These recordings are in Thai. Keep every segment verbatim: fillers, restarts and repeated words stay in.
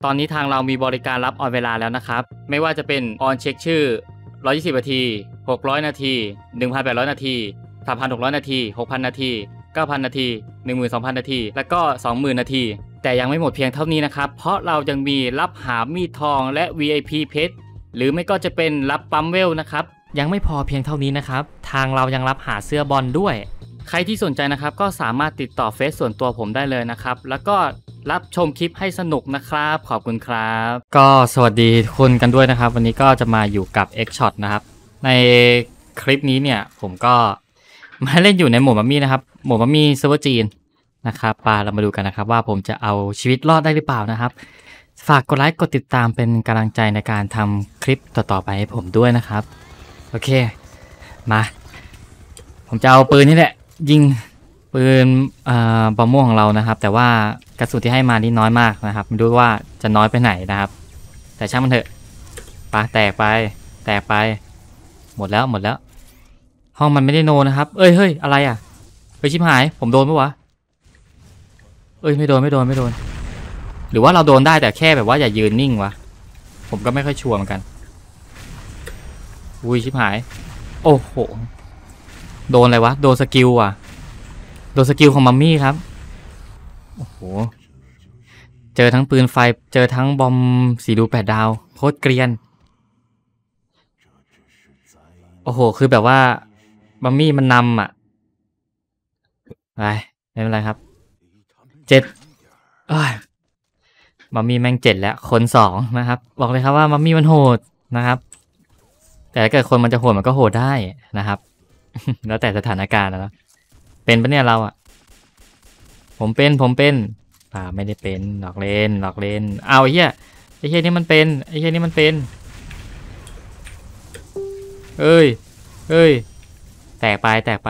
ตอนนี้ทางเรามีบริการรับออนเวลาแล้วนะครับไม่ว่าจะเป็นออนเช็คชื่อหนึ่งร้อยยี่สิบนาทีหกร้อยนาที หนึ่งพันแปดร้อยนาที สามพันหกร้อยนาที หกพันนาที เก้าพันนาที หนึ่งหมื่นสองพันนาทีและก็ สองหมื่นนาทีแต่ยังไม่หมดเพียงเท่านี้นะครับเพราะเรายังมีรับหามีดทองและ วี ไอ พี เพชรหรือไม่ก็จะเป็นรับปั๊มเวลนะครับยังไม่พอเพียงเท่านี้นะครับทางเรายังรับหาเสื้อบอลด้วยใครที่สนใจนะครับก็สามารถติดต่อเฟซส่วนตัวผมได้เลยนะครับแล้วก็รับชมคลิปให้สนุกนะครับขอบคุณครับก็สวัสดีทุกคนกันด้วยนะครับวันนี้ก็จะมาอยู่กับ X Shot นะครับในคลิปนี้เนี่ยผมก็มาเล่นอยู่ในโหมดมัมมี่นะครับโหมดมัมมี่เซิร์ฟเวอร์จีนนะครับปาเรามาดูกันนะครับว่าผมจะเอาชีวิตรอดได้หรือเปล่านะครับฝากกดไลค์กดติดตามเป็นกำลังใจในการทำคลิปต่อๆไปให้ผมด้วยนะครับโอเคมาผมจะเอาปืนนี่แหละยิงปืนบอมม่วงของเรานะครับแต่ว่ากระสุนที่ให้มานี่น้อยมากนะครับไม่รู้ว่าจะน้อยไปไหนนะครับแต่ช่างมันเถอะปาแตกไปแตกไปหมดแล้วหมดแล้วห้องมันไม่ได้โนนะครับเอ้ยเฮ้ยอะไรอ่ะไปชิบหายผมโดนปะวะเอ้ยไม่โดนไม่โดนไม่โดนหรือว่าเราโดนได้แต่แค่แบบว่าอย่ายืนนิ่งวะผมก็ไม่ค่อยชัวร์เหมือนกันอุ้ยชิบหายโอ้โหโดนอะไรวะโดนสกิลอ่ะโดนสกิลของมัมมี่ครับโอ้โหเจอทั้งปืนไฟเจอทั้งบอมสีดูแปดดาวโคตรเกรียนโอ้โหคือแบบว่ามัมมี่มันนำอ่ะไปไม่เป็นไรครับเจ็ดเอ้ยมัมมี่แม่งเจ็ดแล้วคนสองนะครับบอกเลยครับว่ามัมมี่มันโหดนะครับแต่ถ้าเกิดคนมันจะโหดมันก็โหดได้นะครับแล้วแต่สถานการณ์นะเป็นปะเนี่ยเราอ่ะผมเป็นผมเป็นอ่าไม่ได้เป็นหลอกเล่นหลอกเล่นเอาไอ้เหี้ยไอ้เหี้ยนี่มันเป็นไอ้เหี้ยนี่มันเป็นเอ้ยเอ้ยแตกไปแตกไป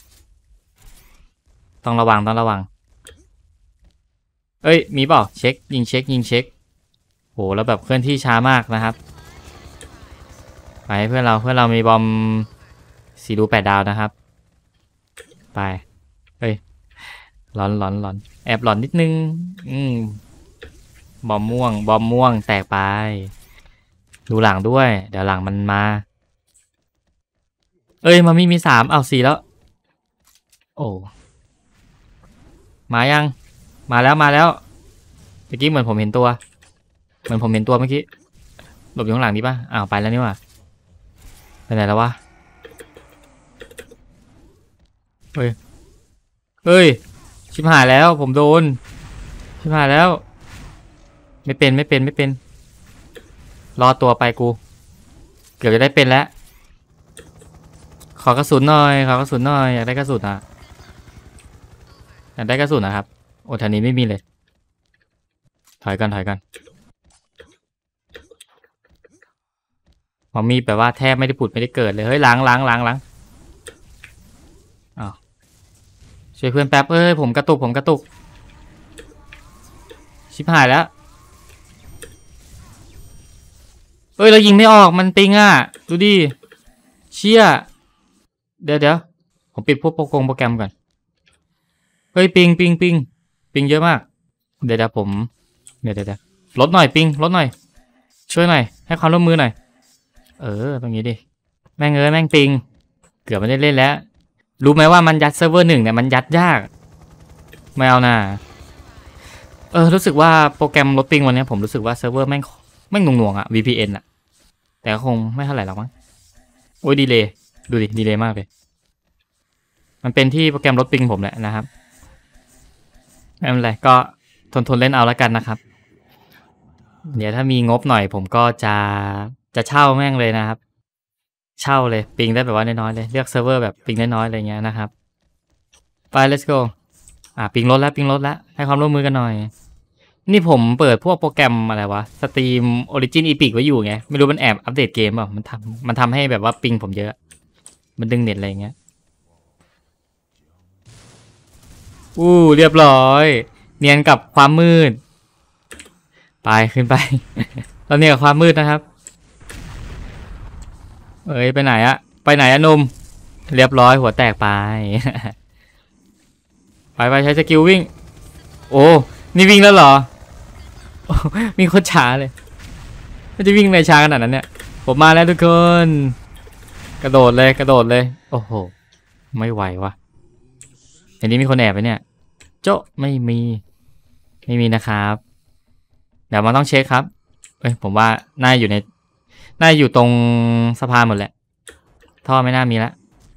ต้องระวังต้องระวังเอ้ยมีเปล่าเช็คยิงเช็คยิงเช็คโหแล้วแบบเคลื่อนที่ช้ามากนะครับไปเพื่อนเราเพื่อนเรามีบอมสีดูแปดดาวนะครับไปเฮ้ยหลอนหลอนหลอนแอบหลอนนิดนึงอืมบอมม่วงบอมม่วงแตกไปดูหลังด้วยเดี๋ยวหลังมันมาเอ้ยมันมีมีสามเอาสี่แล้วโอ้มายังมาแล้วมาแล้วเมื่อกี้เหมือนผมเห็นตัวเหมือนผมเห็นตัวเมื่อกี้หลบอยู่ข้างหลังนี้ป่ะอ้าวไปแล้วนี่ว่ะไปไหนแล้ววะเฮ้ยเฮ้ยชิบหายแล้วผมโดนชิบหายแล้วไม่เป็นไม่เป็นไม่เป็นรอตัวไปกูเกือบจะได้เป็นแล้วขอกระสุนหน่อยขอกระสุนหน่อยอยากได้กระสุนอ่ะอยากได้กระสุนนะครับโอ้แถวนี้ไม่มีเลยถอยกันถอยกันพอมีแปลว่าแทบไม่ได้ผุดไม่ได้เกิดเลยเฮ้ยล้างล้างล้างล้างอ้าวช่วยเพื่อนแป๊บเอ้ยผมกระตุกผมกระตุกชิบหายแล้วเอ้ยเรายิงไม่ออกมันปิงอ่ะดูดิเชี่ยเดี๋ยวเดี๋ยวผมปิดพวกโปรแกรมโปรแกรมก่อนเฮ้ยปิงปิงปิงปิงเยอะมากเดี๋ยวเดี๋ยวผมเดี๋ยวเดี๋ยวลดหน่อยปิงลดหน่อยช่วยหน่อยให้ความร่วมมือหน่อยเออตรงนี้ดิแม่งเอ้ยแม่งปิงเกือบไม่ได้เล่นแล้วรู้ไหมว่ามันยัดเซิร์ฟเวอร์หนึ่งเนี่ยมันยัดยากไม่เอานะเออรู้สึกว่าโปรแกรมลดปิงวันนี้ผมรู้สึกว่าเซิร์ฟเวอร์แม่งแม่งหน่วงๆอ่ะ วี พี เอ็น อ่ะแต่คงไม่เท่าไหร่หรอกมั้งโอ้ยดีเลยดูดิดีเลยมากเลยมันเป็นที่โปรแกรมลดปิงผมแหละนะครับไม่เป็นไรก็ทนทนเล่นเอาแล้วกันนะครับเดี๋ยวถ้ามีงบหน่อยผมก็จะจะเช่าแม่งเลยนะครับเช่าเลยปิงได้แบบว่าน้อยๆเลยเลือกเซิร์ฟเวอร์แบบปิงน้อยๆอะไรเงี้ยนะครับไป let's go อ่ะปิงลดแล้วปิงลดแล้วให้ความร่วมมือกันหน่อยนี่ผมเปิดพวกโปรแกรมอะไรวะสตรีม Origin Epic ไว้อยู่ไงไม่รู้มันแอบอัปเดตเกมเปล่ามันทำมันทำให้แบบว่าปิงผมเยอะมันดึงเน็ตอะไรเงี้ยอู้เรียบร้อยเนียนกับความมืดไปขึ้นไปตอนนี้กับความมืดนะครับเอ้ยไปไหนอะไปไหนอะนุ่มเรียบร้อยหัวแตกไป ไปไปใช้สกิลวิ่งโอ้นี่วิ่งแล้วเหรอวิ่งโคตรช้าเลยมันจะวิ่งในช้าขนาดนั้นเนี่ยผมมาแล้วทุกคนกระโดดเลยกระโดดเลยโอ้โหไม่ไหววะอย่างนี้มีคนแอบไปเนี่ยโจ๊ะไม่มีไม่มีนะครับเดี๋ยวมันต้องเช็คครับเอ้ยผมว่าน่าอยู่ในน่าอยู่ตรงสะพานหมดแหละท่อไม่น่ามีแล้ว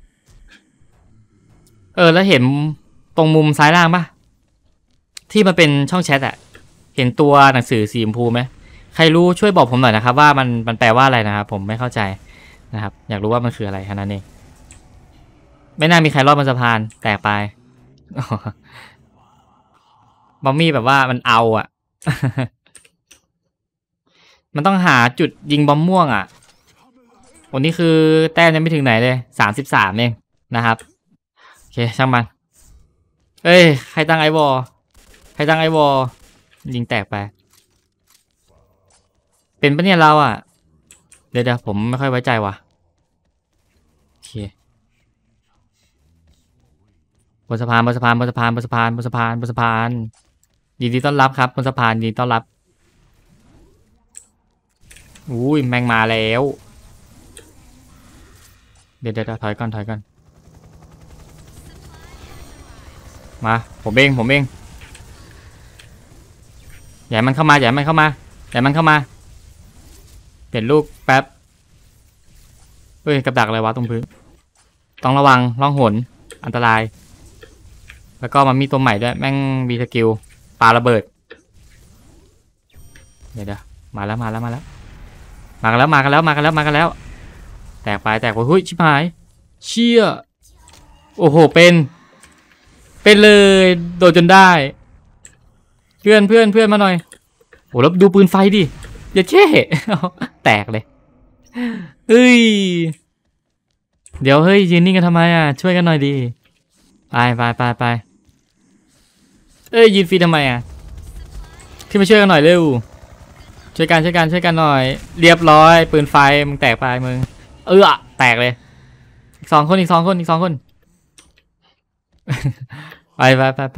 เออแล้วเห็นตรงมุมซ้ายล่างปะที่มันเป็นช่องแชทอะเห็นตัวหนังสือสีชมพูไหมใครรู้ช่วยบอกผมหน่อยนะครับว่ามันมันแปลว่าอะไรนะครับผมไม่เข้าใจนะครับอยากรู้ว่ามันคืออะไรแค่นั้นเองไม่น่ามีใครรอดบนสะพานแตกไปบอมมี่แบบว่ามันเอาอะ มันต้องหาจุดยิงบอมม่วงอ่ะวันนี้คือแต้มยังไม่ถึงไหนเลยสามสิบสามเองนะครับโอเคช่างมันเอ้ยใครตั้งไอวอลใครตั้งไอวอลยิงแตกไปเป็นปะเนี่ยเราอ่ะเดี๋ยวเดี๋ยวผมไม่ค่อยไว้ใจว่ะโอเคบนสะพานบนสะพานบนสะพานบนสะพานบนสะพานบนสะพานยินดีต้อนรับครับบนสะพานยินดีต้อนรับอุ้ยแมงมาแล้วเดี๋ยวเดี๋ยวถอยก่อนถอยก่อนมาผมเองผมเองอย่ามันเข้ามาอย่ามันเข้ามาอย่ามันเข้ามาเปลี่ยนลูกแป๊บเฮ้ยกับดักอะไรวะตรงพื้นต้องระวังล่องหนอันตรายแล้วก็มันมีตัวใหม่ด้วยแม่งมีสกิลปาระเบิดเดี๋ยวเดี๋ยวมาแล้วมาแล้วมาแล้วมากันแล้วมากันแล้วมากันแล้วมากันแล้วแตกไปแตกไปหุ้ยชิบหายเชี่ยโอ้โหเป็นเป็นเลยโดนจนได้เพื่อนเพื่อนเพื่อนมาหน่อยโอ้แล้วดูปืนไฟดิอย่าเช่แตกเลยเฮ้ยเดี๋ยวเฮ้ยยืนนิ่งกันทำไมอ่ะช่วยกันหน่อยดิไปไปไปไปเอ้ยยืนฟรีทำไมอ่ะขึ้นมาช่วยกันหน่อยเร็วช่วยกันช่วยกันช่วยกันหน่อยเรียบร้อยปืนไฟมึงแตกไปมึงเออแตกเลยอีกสองคนอีกสองคนอีกสองคนไปไปไปไป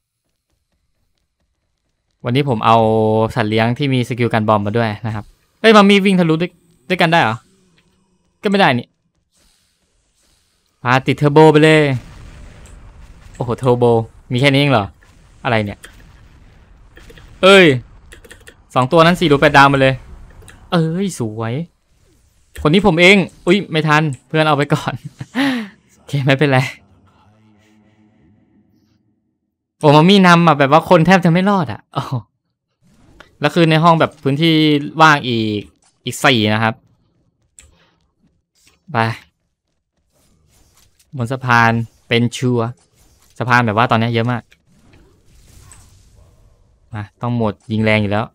วันนี้ผมเอาสัตว์เลี้ยงที่มีสกิลการบอมมาด้วยนะครับเอ้ยมันมีวิ่งทะลุด้วยด้วยกันได้เหรอก็ไม่ได้นี่พาติดเทอร์โบไปเลยโอ้โหเทอร์โบมีแค่นี้เองเหรออะไรเนี่ยเอ้ยสองตัวนั้นสี่รูปแปดดาวมาเลยเอ้ยสวยคนนี้ผมเองอุ้ยไม่ทันเพื่อนเอาไปก่อนโอเคไม่เป็นไรโอ้มามีนำอ่ะแบบว่าคนแทบจะไม่รอดอ่ะโอ้แล้วคือในห้องแบบพื้นที่ว่างอีกอีกสี่นะครับไปบนสะพานเป็นชัวสะพานแบบว่าตอนนี้เยอะมากมาต้องหมดยิงแรงอยู่แล้ว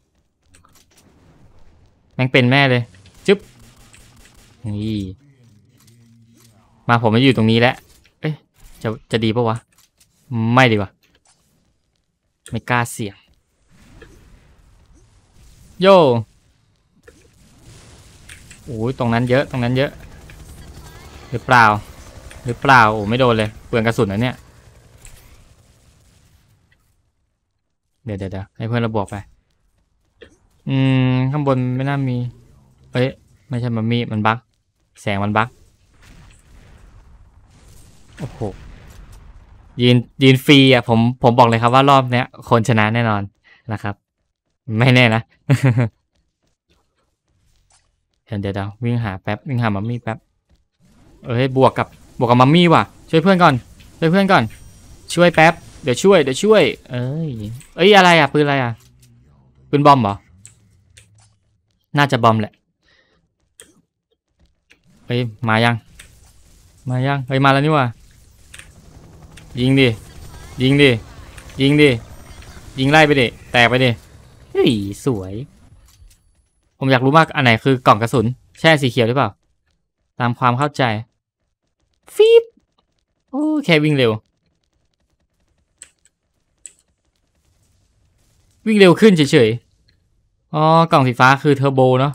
แม่งเป็นแม่เลยจึ๊บนี่มาผมมาอยู่ตรงนี้แล้วเอ๊ะจะจะดีปะวะไม่ดีวะไม่กล้าเสี่ยงโย่โอ้ยตรงนั้นเยอะตรงนั้นเยอะหรือเปล่าหรือเปล่าโอ้ไม่โดนเลยเปลืองกระสุนนะเนี่ยเดี๋ยวเดี๋ยวให้เพื่อนเราบวกไปอืมข้างบนไม่น่ามีเอ้ยไม่ใช่มันมีมันบั๊กแสงมันบั๊กโอ้โหยืนยืนฟรีอ่ะผมผมบอกเลยครับว่ารอบเนี้ยคนชนะแน่นอนนะครับไม่แน่นะ เดี๋ยวเดี๋ยววิ่งหาแป๊บวิ่งหามัมมี่แป๊บเอ้ยบวกกับบวกกับมัมมี่ว่ะช่วยเพื่อนก่อนช่วยเพื่อนก่อนช่วยแป๊บเดี๋ยวช่วยเดี๋ยวช่วยเอ้ยเอ้ยอะไรอ่ะปืนอะไรอ่ะปืนบอมเหรอน่าจะบอมแหละเฮ้ยมายังมายังเฮ้ยมาแล้วนี่ว่ะยิงดิยิงดิยิงดิยิงไล่ไปดิแตกไปดิเฮ้ยสวยผมอยากรู้มากอันไหนคือกล่องกระสุนแช่สีเขียวหรือเปล่าตามความเข้าใจฟีบโอ้แค่วิ่งเร็ววิ่งเร็วขึ้นเฉยๆอ๋อกล่องสีฟ้าคือเทอร์โบเนาะ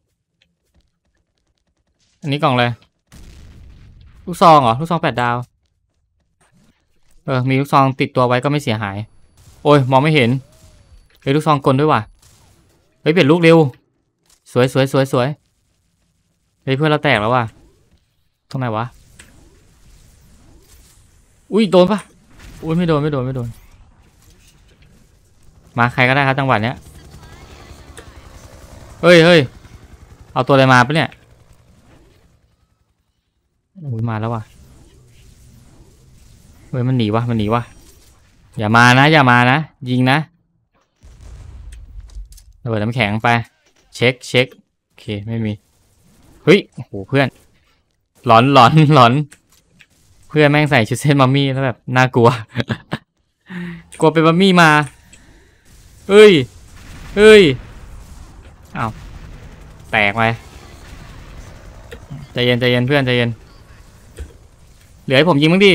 อันนี้กล่องอะไรลูกซองเหรอลูกซองแปดดาวเออมีลูกซองติดตัวไว้ก็ไม่เสียหายโอ้ยมองไม่เห็นฮ้ยลูกซองกลด้วยว่ะเฮ้ยเปลี่ยนลูกเร็วสวยสวยสวยสวยเฮ้ยเพื่อนเราแตกแล้วว่ะตรงไหนวะอุ้ยโดนปะอุ้ยไม่โดนไม่โดนไม่โดนมาใครก็ได้ครับจังหวะเนี้ยเฮ้ยเฮ้ยเอาตัวอะไรมาปะเนี่ยอุ้ยมาแล้วว่ะเฮ้ยมันหนีวะมันหนีวะอย่ามานะอย่ามานะยิงนะระเบิดน้ำแข็งไปเช็คเช็คโอเคไม่มีเฮ้ยโอ้โหเพื่อนหลอนหลอนหลอนเพื่อนแม่งใส่ชุดเส้นมัมมี่แล้วแบบน่ากลัว กลัวเป็นมัมมี่มาเฮ้ยเฮ้ยอ้าวแตกไปใจเย็นใจเย็นเพื่อนใจเย็นเหลือให้ผมยิงมั้งดิ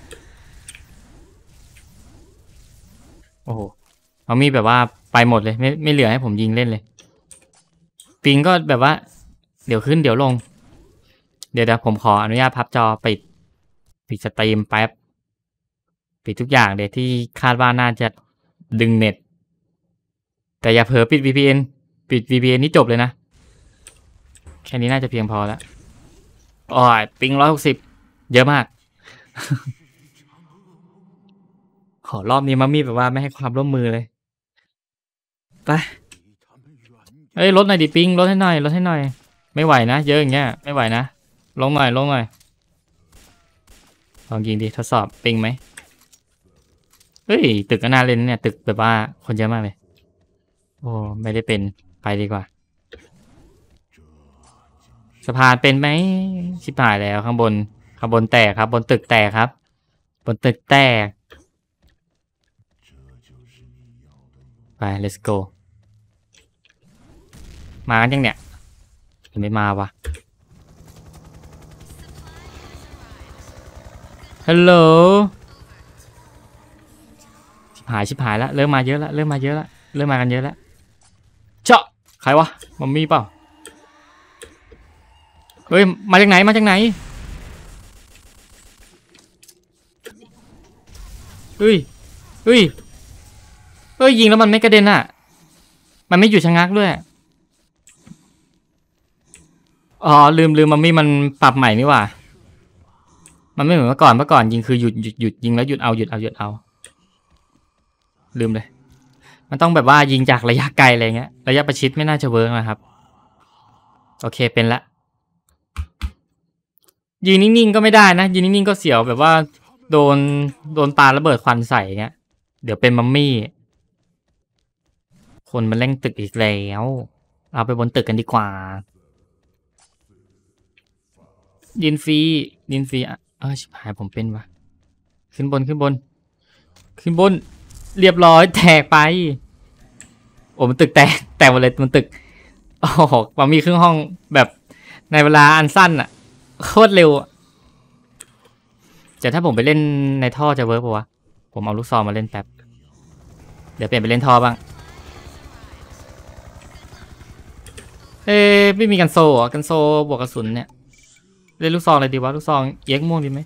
โอ้โหมัมมี่แบบว่าไปหมดเลยไม่ไม่เหลือให้ผมยิงเล่นเลยปิงก็แบบว่าเดี๋ยวขึ้นเดี๋ยวลงเดี๋ยวเดี๋ยวผมขออนุญาตพับจอปิดปิดสตรีมแป๊บปิดทุกอย่างเดี๋ยวที่คาดว่าน่าจะดึงเน็ตแต่อย่าเผลอปิด วี พี เอ็น ปิด วี พี เอ็น นี่จบเลยนะแค่นี้น่าจะเพียงพอแล้วอ๋อปิงร้อยหกสิบเยอะมาก ขอรอบนี้มัมมี่แบบว่าไม่ให้ความร่วมมือเลยไปเอ้ยลดหน่อยดิปิงลดให้หน่อยลดให้หน่อยไม่ไหวนะเยอะอย่างเงี้ยไม่ไหวนะลงหน่อยลงหน่อยลองยิงดิทดสอบปิงไหมเฮ้ยตึกก็น่าเล่นเนี่ยตึกแบบว่าคนเยอะมากเลยโอ้ไม่ได้เป็นไปดีกว่าสะพานเป็นไหมชิบหายแล้วข้างบนข้างบนแตกครับบนตึกแตกครับบนตึกแตกไป let's go มากันยังเนี่ยยังไม่มาวะฮัลโหลชิบหายชิบหายแล้วเริ่มมาเยอะแล้วเริ่มมาเยอะแล้วเริ่มมากันเยอะแล้วเจาะใครวะมัมมี่เปล่าเฮ้ยมาจากไหนมาจากไหนเฮ้ยเฮ้ยเฮ้ยยิงแล้วมันไม่กระเด็นอ่ะมันไม่หยุดชะงักด้วยอ๋อลืมลืมมัมมี่มันปรับใหม่นี่หว่ามันไม่เหมือนเมื่อก่อนเมื่อก่อนยิงคือหยุดหยุดหยุดยิงแล้วหยุดเอาหยุดเอาหยุดเอาลืมเลยมันต้องแบบว่ายิงจากระยะไกลอะไรเงี้ยระยะประชิดไม่น่าจะเวิร์กนะครับโอเคเป็นละยืนนิ่งๆก็ไม่ได้นะยืนนิ่งๆก็เสียวแบบว่าโดนโดนปาระเบิดควันใส่เงี้ยเดี๋ยวเป็นมัมมี่คนมันเร่งตึกอีกแล้วเอาไปบนตึกกันดีกว่ายินฟรียินฟรีอ่ะเออชิบหายผมเป็นวะขึ้นบนขึ้นบนขึ้นบนเรียบร้อยแตกไปโอ้มันตึกแตกแตกหมดเลยมันตึกโอ้โหมันมีครึ่งห้องแบบในเวลาอันสั้นอ่ะโคตรเร็วแต่ถ้าผมไปเล่นในท่อจะเวิร์กปะวะผมเอาลูกซองมาเล่นแป๊บเดี๋ยวเปลี่ยนไปเล่นท่อบ้างเอ๊ะไม่มีกันโซ่เหรอกันโซ่บวกกระสุนเนี่ยเล่นลูกซองอะไรดีวะลูกซองเอ็กม่วงดีไหม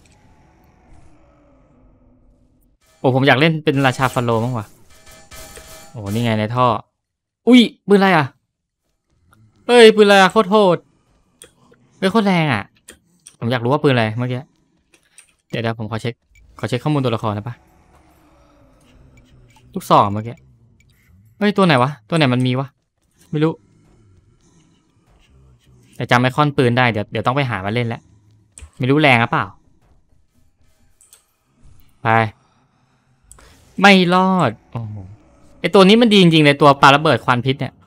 โอ้ผมอยากเล่นเป็นราชาฟาโลมั้งวะโอ้นี่ไงในท่ออุ้ยปืนอะไรอ่ะเฮ้ยปืนอะไรโคตรโหดเฮ้ยโคตรแรงอ่ะผมอยากรู้ว่าปืนอะไรเมื่อกี้เดี๋ยวเดี๋ยวผมขอเช็คขอเช็คข้อมูลตัวละครนะปะลูกซองเมื่อกี้เฮ้ยตัวไหนวะตัวไหนมันมีวะไม่รู้แต่จำไอคอนปืนได้เดี๋ยวเดี๋ยวต้องไปหามาเล่นแล้วไม่รู้แรงหรือเปล่าไปไม่รอดโอ้โหไอตัวนี้มันดีจริงๆเลยตัวปาระเบิดควันพิษเนี่ย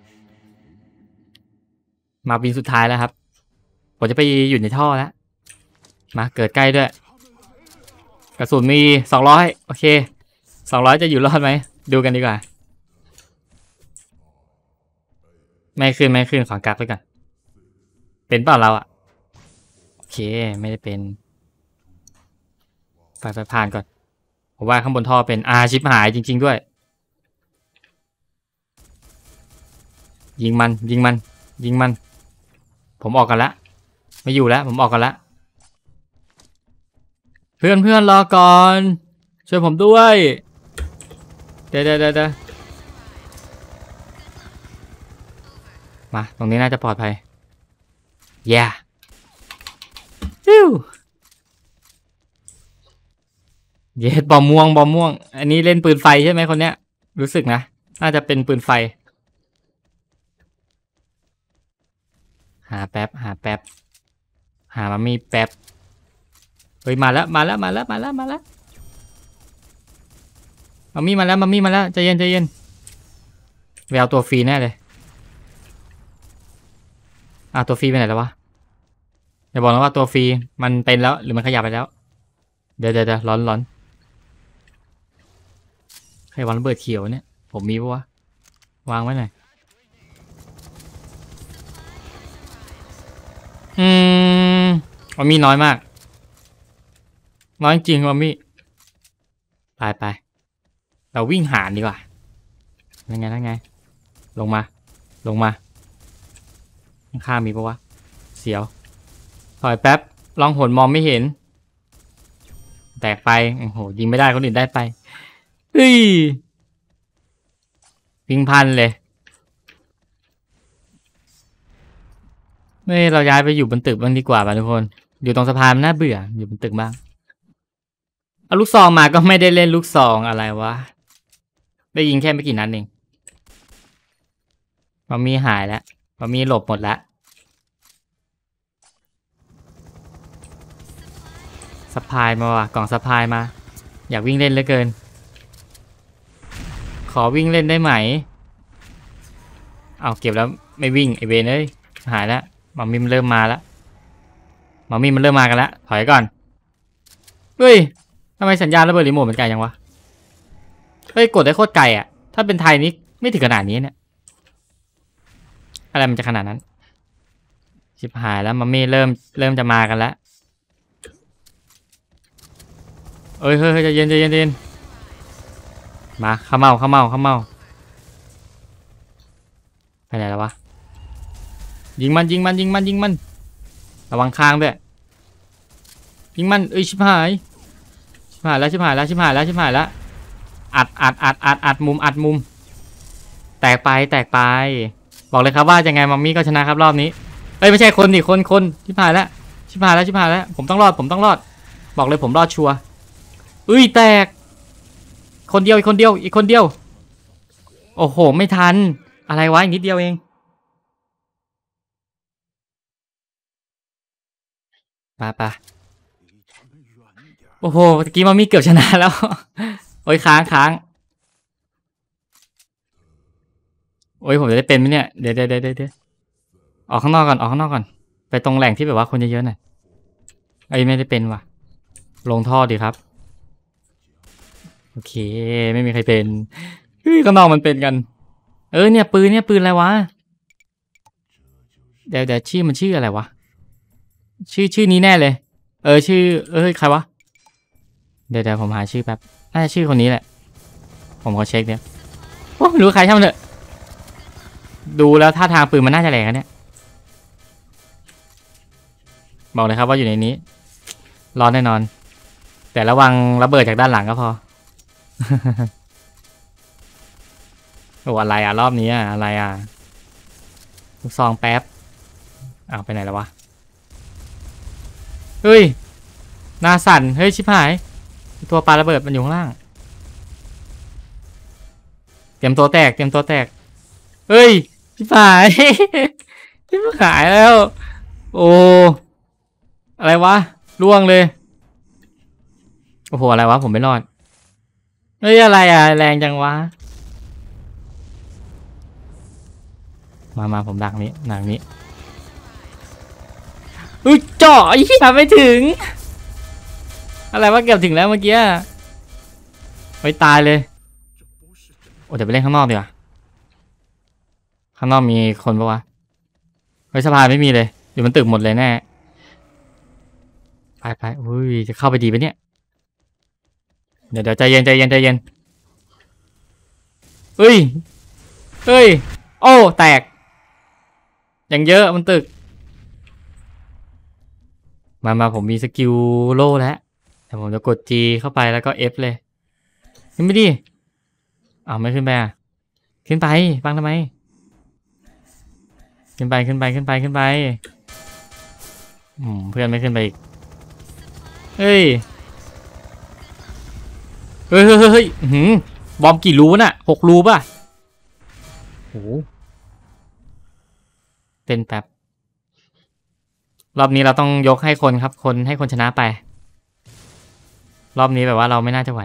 มาวินสุดท้ายแล้วครับผมจะไปอยู่ในท่อแล้วมาเกิดใกล้ด้วยกระสุนมีสองร้อยโอเคสองร้อยจะอยู่รอดไหมดูกันดีกว่าไม่ขึ้นไม่ขึ้นขอกักไว้ก่อนเป็นเปล่าเราอ่ะโอเคไม่ได้เป็นไปไปผ่านก่อนผมว่าข้างบนท่อเป็นอาชิปหายจริงๆด้วยยิงมันยิงมันยิงมันผมออกกันละไม่อยู่แล้วผมออกกันละเพื่อนเพื่อนรอก่อนช่วยผมด้วยเดี๋ยวเดี๋ยวเดี๋ยวมาตรงนี้น่าจะปลอดภัยแย่ฟิวเย็ดบอมม่วงบอมม่วงอันนี้เล่นปืนไฟใช่ไหมคนเนี้ยรู้สึกนะน่าจะเป็นปืนไฟหาแป๊บหาแป๊บหามามีแป๊บเฮ้ยมาแล้วมาแล้วมาแล้วมาแล้วมาแล้วมามีมาแล้วมามีมาแล้วใจเย็นใจเย็นแววตัวฟรีแน่เลยอ่ะตัวฟรีไปไหนแล้ววะอย่าบอกนะว่าตัวฟรีมันเป็นแล้วหรือมันขยับไปแล้วเดี๋ยวเดี๋ยวเดี๋ยวร้อนร้อนใครวางระเบิดเขียวเนี่ยผมมีปะวะวางไว้หน่อยอืมวามีน้อยมากน้อยจริงวามีไปไปเราวิ่งหาดีกว่ายังไงยังไงลงมาลงมาข้างๆมีปะวะเสียวถอยแป๊บลองหนมองไม่เห็นแตกไปโอ้โหยิงไม่ได้คนอื่นได้ไปเฮ้ยพิงพันเลยไม่เราย้ายไปอยู่บนตึกบ้างดีกว่าป่ะทุกคนอยู่ตรงสะพานน่าเบื่ออยู่บนตึกบ้างเอาลูกซองมาก็ไม่ได้เล่นลูกซองอะไรวะได้ยิงแค่ไม่กี่นัดเองบะมีหายแล้วบะมีหลบหมดแล้วสะพายมาว่ะกล่องสะพายมาอยากวิ่งเล่นเหลือเกินขอวิ่งเล่นได้ไหมเอาเก็บแล้วไม่วิ่งไอเวนเอ้ยหายแล้วบะมีมันเริ่มมาแล้วบะมีมันเริ่มมากันแล้วถอยก่อนเฮ้ยทำไมสัญญาณระเบิดรีโมทมันไกลยังวะเฮ้ยกดได้โคตรไกลอ่ะถ้าเป็นไทยนี่ไม่ถึงขนาดนี้เนี่ยอะไรมันจะขนาดนั้นชิบหายแล้วมัมมี่เริ่มเริ่มจะมากันแล้วเอ้ยเฮ้ยใจเย็นใจเย็นใจเย็นมาข้าเมาข้าเมาข้าเมาไปไหนแล้ววะยิงมันยิงมันยิงมันยิงมันระวังค้างด้วยยิงมันเอ้ยชิบหายชิบหายแล้วชิบหายแล้วชิบหายแล้วชิบหายแล้วอัดอัดอัดอัดอัดมุมอัดมุมแตกไปแตกไปบอกเลยครับว่ายังไงมัมมี่ก็ชนะครับรอบนี้เอ้ยไม่ใช่คนดิคนคนชิบหายแล้วชิบหายแล้วชิบหายแล้วผมต้องรอดผมต้องรอดบอกเลยผมรอดชัวร์เอ้ยแตกคนเดียวอีกคนเดียวอีกคนเดียวโอ้โหไม่ทันอะไรวะอีกนิดเดียวเองไปไปโอ้โหเมื่อกี้มัมมี่เกือบชนะแล้วโอ้ยค้างค้างโอ้ยผมจะได้เป็นไหมเนี่ยเดี๋ยวเดี๋ยวเดี๋ยวเดี๋ยวออกข้างนอกก่อนออกข้างนอกก่อนไปตรงแหล่งที่แบบว่าคนเยอะๆหน่อยไอ้ไม่ได้เป็นว่ะลงท่อดีครับโอเคไม่มีใครเป็นเฮ้ยข้างนอกมันเป็นกันเออเนี่ยปืนเนี่ยปืนอะไรวะเดี๋ยวเดี๋ยวชื่อมันชื่ออะไรวะชื่อชื่อนี้แน่เลยเออชื่อเอ้ยใครวะเดี๋ยวเดี๋ยวผมหาชื่อแป๊บน่าจะชื่อคนนี้แหละผมขอเช็คเนี่ยโอ้ไม่รู้ใครช่างมันเถอะดูแล้วท่าทางปืนมันน่าจะแรงนะเนี่ยบอกเลยครับว่าอยู่ในนี้รอดแน่นอนแต่ระวังระเบิดจากด้านหลังก็พอ โอ้อะไรอ่ะรอบนี้อ่ะอะไรอ่ะลูกซองแป๊บอ้าวไปไหนแล้ววะเฮ้ยหน้าสั่นเฮ้ยชิบหายตัวปลาระเบิดมันอยู่ข้างล่างเตรียมตัวแตกเตรียมตัวแตกเฮ้ยชิบหาย ชิบหายแล้วโอ้อะไรวะล่วงเลยโอ้โหอะไรวะผมไม่รอดเฮ้ยอะไรอ่ะแรงจังวะมามาผมดักนี้ดักนี้อุ้ยจ่อไอ้ที่ทำไม่ถึงอะไรวะเกือบถึงแล้วเมื่อกี้ไปตายเลยโอ้เดี๋ยวไปเล่นข้างนอกดีกว่าข้างนอกมีคนปะวะเฮ้ยสะพานไม่มีเลยอยู่มันตึกหมดเลยแน่ไปไปอุ้ยจะเข้าไปดีปะเนี่ยเดี๋ยวเดี๋ยวใจเย็นใจเย็นใจเย็นเฮ้ยเฮ้ยโอ้แตกอย่างเยอะมันตึกมามาผมมีสกิลโล่แล้วแต่ผมจะกด G เข้าไปแล้วก็ F เลยขึ้นไปดิอ้าวไม่ขึ้นไปอ่ะขึ้นไปฟังทำไมขึ้นไปขึ้นไปขึ้นไปขึ้นไปอืมเพื่อนไม่ขึ้นไปอีกเฮ้ยเฮ้ยเฮ้ยเฮ้ยหืมบอมกี่รูน่ะหกรูป่ะโอ้เต้นแป๊บรอบนี้เราต้องยกให้คนครับคนให้คนชนะไปรอบนี้แบบว่าเราไม่น่าจะไหว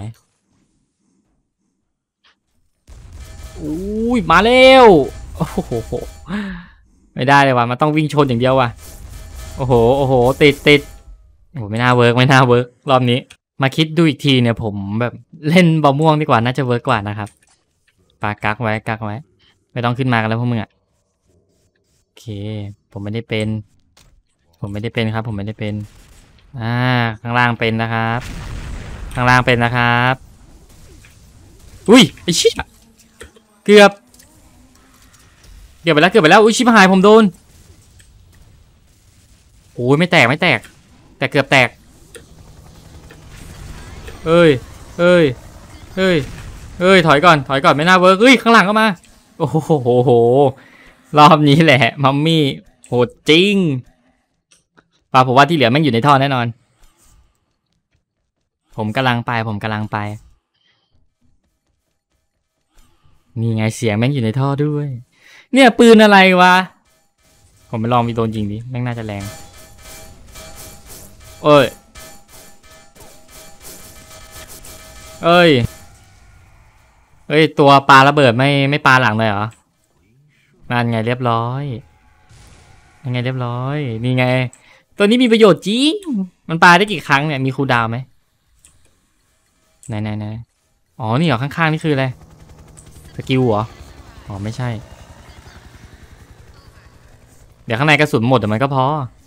อุ้ยมาเร็วโอ้โหไม่ได้เลยว่ะมันต้องวิ่งชนอย่างเดียวว่ะโอ้โหโอ้โหติดติดโอ้ไม่น่าเวิร์กไม่น่าเวิร์กรอบนี้มาคิดดูอีกทีเนี่ยผมแบบเล่นบอลม่วงดีกว่าน่าจะเวิร์กกว่านะครับปากักไว้กักไว้ไม่ต้องขึ้นมากันแล้วพวกมึงอ่ะโอเคผมไม่ได้เป็นผมไม่ได้เป็นครับผมไม่ได้เป็นอ่าข้างล่างเป็นนะครับข้างล่างเป็นนะครับอุ้ยไอ้ชิบเกือบเกือบไปแล้วเกือบไปแล้วอุ้ยชิบหายผมโดนโอ้ยไม่แตกไม่แตกแต่เกือบแตกเอ้ยเอ้ยเอ้ยเอ้ยถอยก่อนถอยก่อนไม่น่าเวิร์กเอ้ยข้างหลังก็มาโอ้โหรอบนี้แหละมัมมี่โหดจริงป่าผมว่าที่เหลือแม่งอยู่ในท่อแน่นอนผมกำลังไปผมกำลังไปนี่ไงเสียงแม่งอยู่ในท่อด้วยเนี่ยปืนอะไรวะผมไปลองมีโดนยิงดิแม่งน่าจะแรงเอ้ยเอ้ยเอ้ยตัวปลาระเบิดไม่ไม่ปลาหลังเลยเหรอนั่นไงเรียบร้อยยังไงเรียบร้อยนี่ไงตัวนี้มีประโยชน์จริงมันปลาได้กี่ครั้งเนี่ยมีคูลดาวน์ไหมไหนไหนไหนอ๋อนี่เหรอข้างๆนี่คืออะไรสกิลเหรออ๋อไม่ใช่เดี๋ยวข้างในกระสุนหมดแต่มันก็พอ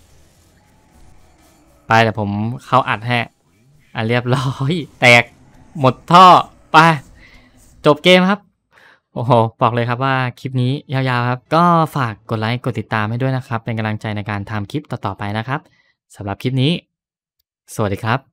ไปแต่ผมเข้าอัดแฮะอ่ะเรียบร้อยแตกหมดท่อไปจบเกมครับโอ้โหบอกเลยครับว่าคลิปนี้ยาวๆครับก็ฝากกดไลค์กดติดตามให้ด้วยนะครับเป็นกำลังใจในการทำคลิปต่อๆไปนะครับสำหรับคลิปนี้สวัสดีครับ